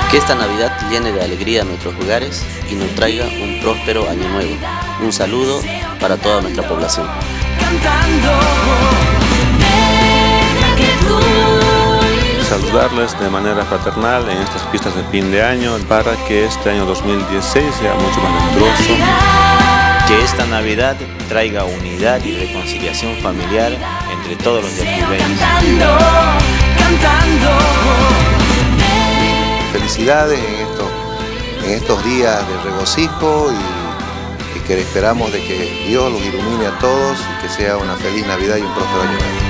Que esta Navidad llene de alegría nuestros hogares y nos traiga un próspero año nuevo. Un saludo para toda nuestra población. Saludarles de manera fraternal en estas fiestas de fin de año para que este año 2016 sea mucho más venturoso. Que esta Navidad traiga unidad y reconciliación familiar entre todos los yacuibeños. Felicidades en estos días de regocijo y que esperamos de que Dios los ilumine a todos y que sea una feliz Navidad y un próspero año nuevo.